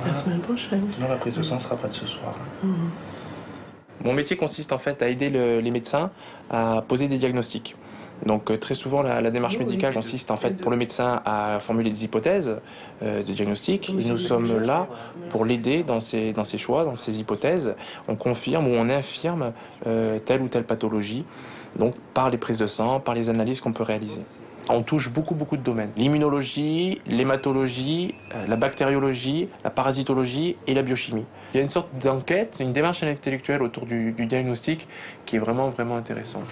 La semaine prochaine. Non, la prise de sang sera prête ce soir. Mon métier consiste en fait à aider les médecins à poser des diagnostics. Donc très souvent la démarche médicale consiste en fait pour le médecin à formuler des hypothèses de diagnostic et nous sommes là pour l'aider dans ses choix, dans ses hypothèses. On confirme ou on infirme telle ou telle pathologie, donc par les prises de sang, par les analyses qu'on peut réaliser. On touche beaucoup de domaines. L'immunologie, l'hématologie, la bactériologie, la parasitologie et la biochimie. Il y a une sorte d'enquête, une démarche intellectuelle autour du diagnostic qui est vraiment intéressante.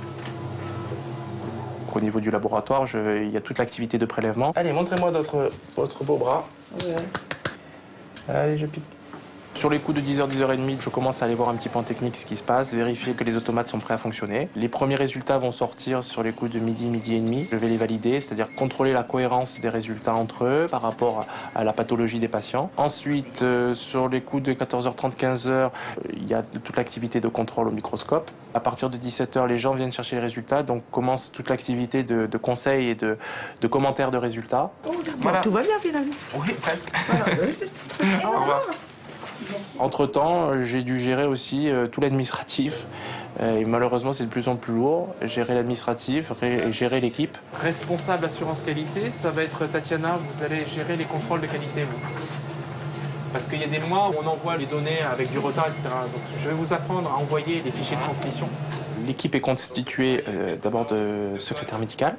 Au niveau du laboratoire, il y a toute l'activité de prélèvement. Allez, montrez-moi votre beau bras. Ouais. Allez, je pique. Sur les coups de 10h, 10h30, je commence à aller voir un petit peu en technique ce qui se passe, vérifier que les automates sont prêts à fonctionner. Les premiers résultats vont sortir sur les coups de midi, midi et demi. Je vais les valider, c'est-à-dire contrôler la cohérence des résultats entre eux par rapport à la pathologie des patients. Ensuite, sur les coups de 14h30, 15h, il y a toute l'activité de contrôle au microscope. À partir de 17h, les gens viennent chercher les résultats, donc commence toute l'activité de conseil et de commentaires de résultats. Oh, voilà. Tout va bien finalement. Oui, presque. Voilà, Au revoir. Entre-temps, j'ai dû gérer aussi tout l'administratif. Et malheureusement, c'est de plus en plus lourd. Gérer l'administratif, gérer l'équipe. Responsable assurance qualité, ça va être Tatiana. Vous allez gérer les contrôles de qualité, vous. Parce qu'il y a des mois où on envoie les données avec du retard, etc. Donc, je vais vous apprendre à envoyer des fichiers de transmission. L'équipe est constituée d'abord de secrétaire médical,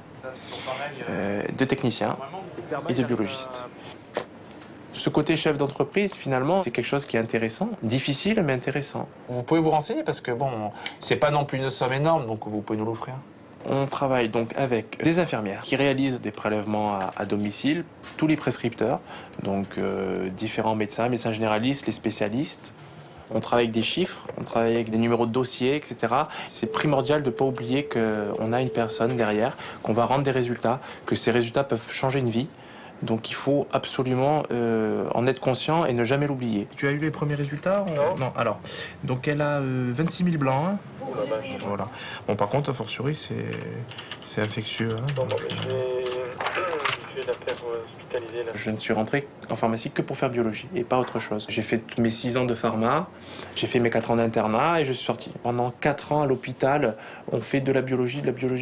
de techniciens et de biologistes. Ce côté chef d'entreprise, finalement, c'est quelque chose qui est intéressant, difficile mais intéressant. Vous pouvez vous renseigner parce que bon, c'est pas non plus une somme énorme, donc vous pouvez nous l'offrir. On travaille donc avec des infirmières qui réalisent des prélèvements à domicile, tous les prescripteurs, donc différents médecins, médecins généralistes, les spécialistes. On travaille avec des chiffres, on travaille avec des numéros de dossier, etc. C'est primordial de ne pas oublier qu'on a une personne derrière, qu'on va rendre des résultats, que ces résultats peuvent changer une vie. Donc il faut absolument en être conscient et ne jamais l'oublier. Tu as eu les premiers résultats? Non. Alors, donc elle a 26 000 blancs. Hein. Voilà. Bon, par contre, a fortiori, c'est infectieux. Hein, bon, je vais la faire hospitaliser là. Je ne suis rentré en pharmacie que pour faire biologie et pas autre chose. J'ai fait mes 6 ans de pharma, j'ai fait mes 4 ans d'internat et je suis sorti. Pendant 4 ans à l'hôpital, on fait de la biologie.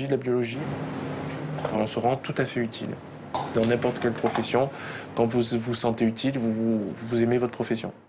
On se rend tout à fait utile. Dans n'importe quelle profession, quand vous vous sentez utile, vous aimez votre profession.